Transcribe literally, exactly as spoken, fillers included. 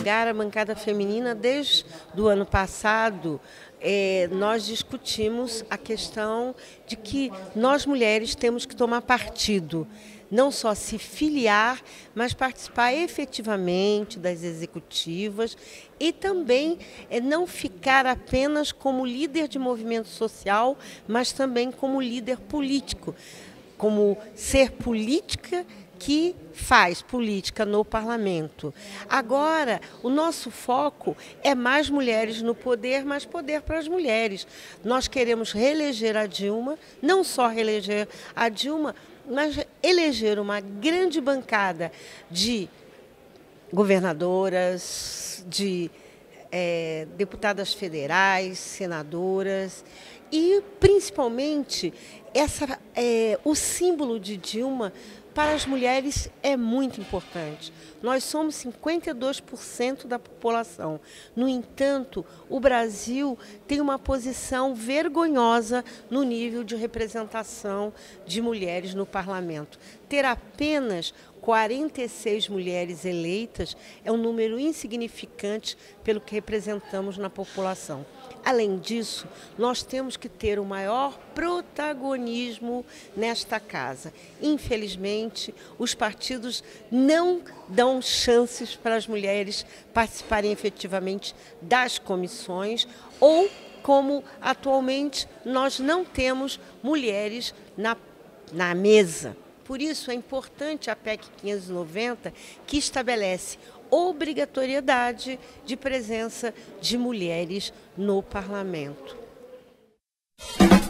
lugar a bancada feminina desde o ano passado. É, nós discutimos a questão de que nós mulheres temos que tomar partido, não só se filiar, mas participar efetivamente das executivas e também é, não ficar apenas como líder de movimento social, mas também como líder político, como ser política que faz política no parlamento. Agora, o nosso foco é mais mulheres no poder, mais poder para as mulheres. Nós queremos reeleger a Dilma, não só reeleger a Dilma, mas eleger uma grande bancada de governadoras, de é, deputadas federais, senadoras e, principalmente, essa, é, o símbolo de Dilma para as mulheres é muito importante. Nós somos cinquenta e dois por cento da população. No entanto, o Brasil tem uma posição vergonhosa no nível de representação de mulheres no parlamento. Ter apenas quarenta e seis mulheres eleitas é um número insignificante pelo que representamos na população. Além disso, nós temos que ter o maior protagonismo nesta casa. Infelizmente, os partidos não dão chances para as mulheres participarem efetivamente das comissões ou, como atualmente, nós não temos mulheres na, na mesa. Por isso, é importante a P E C quinhentos e noventa, que estabelece obrigatoriedade de presença de mulheres no parlamento.